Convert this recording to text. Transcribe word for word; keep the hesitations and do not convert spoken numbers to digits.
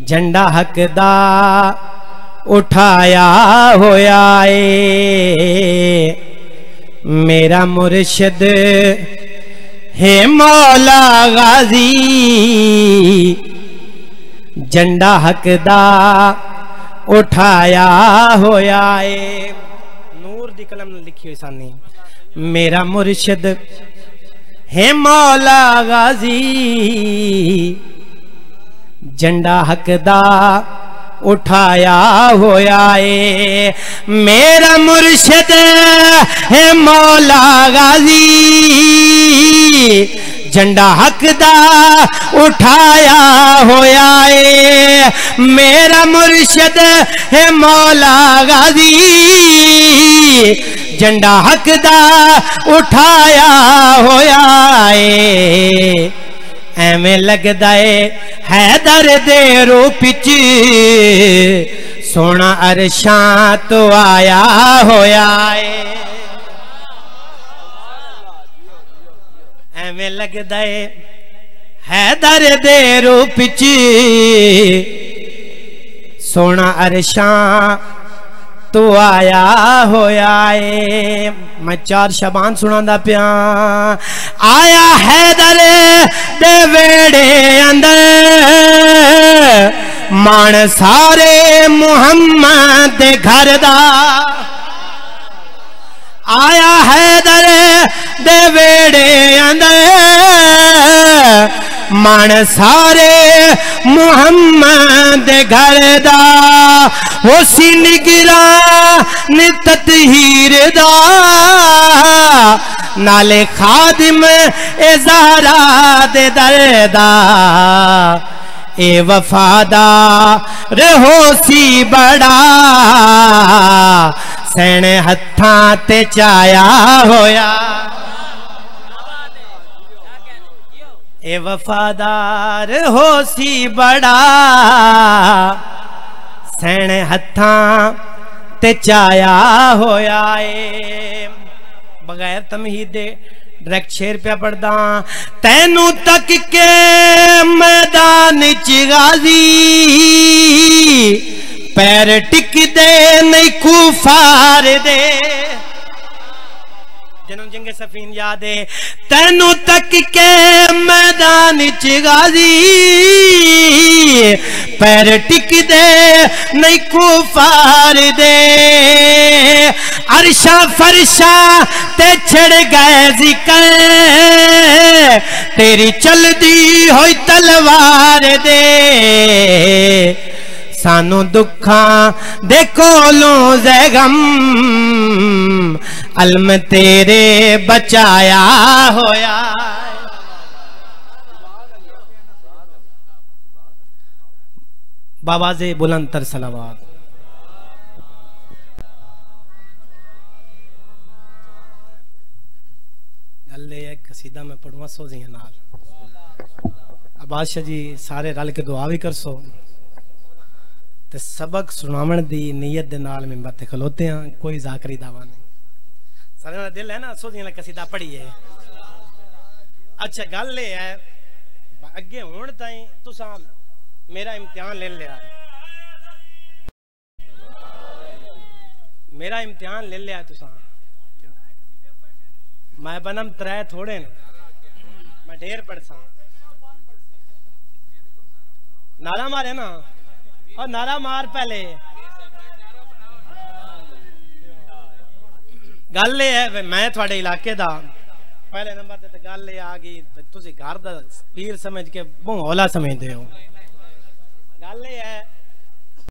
झंडा हक दा उठाया होया है। मेरा मुर्शिद है मौला गाजी, झंडा हक दा उठाया होया है। नूर दी कलम ने लिखी हुई सानी। मेरा मुर्शिद है मौला गाजी, झंडा हक दा उठाया होया है। मेरा मुर्शिद है मौला गाजी, झंडा हक दा उठाया होया है। मेरा मुर्शिद है मौला गाजी, झंडा हक दा उठाया होया है। एवें लगदा है हैदर दे रूप च सोना अरशां तो आया होया है। एवें लगदा है हैदर दे रूप च सोना अरशां तो आया होया है। मैं चार शबान सुनांदा पिया। आया हैदर दे वेड़े अंदर, मान सारे मुहम्मद दे घर दा। आया हैदर दे वेड़े अंदर, मान सारे मुहम्मद दे घर दा। हो सी निगरान ततहीर दा, नाले खादिम ए ज़हरा दे दरदा। ए वफादार हो सी बड़ा, सैने हत्थां ते चाया होया। ए वफादार हो सी बड़ा, सैने हत्थां ते चाया होया है। बगैर तमहीद दे डायरेक्ट शेर पे पढ़दा। तैनू तक के मैदान च गाजी, पैर टिकदे नहीं कुफार दे। जिन्होंने जंगे सफीन याद है। तैनू तक के मैदान च गाजी, पैर टिकदे नहीं कुफार दे। अरशा फरशा ते छड़ गए जिक्र, तेरी चलदी होई तलवार दे। सानू दुखा दे कोलों ज़ैगम, अलम तेरे बचाया होया। बाबाज़े बुलंद तर सलावत। अल्ले एक कसीदा में पढ़वा सो जी नाल। बादशाह जी सारे रल के दुआ भी कर सो ते सबक सुनावन दी नीयत दे नाल मिंबर ते खलोते हैं। कोई जाकरी दावा नहीं। सारे मेरा दिल है ना सो जी कसीदा पढ़िए। अच्छा गल ये है अगे हुण ताईं तुसां मेरा इम्तिहान ले लिया है। मेरा इम्तिहान ले लिया तुसां। मैं बनम त्रै थोड़े न, मैं ढेर पढ़सा। नारा मारे ना और नारा मार पहले। गल ये है मैं थोड़े इलाके दा पहले नंबर ते गल ये आ गई तुसी घर दा पीर समझ के बहुत हौला समझदे हो। गल ये है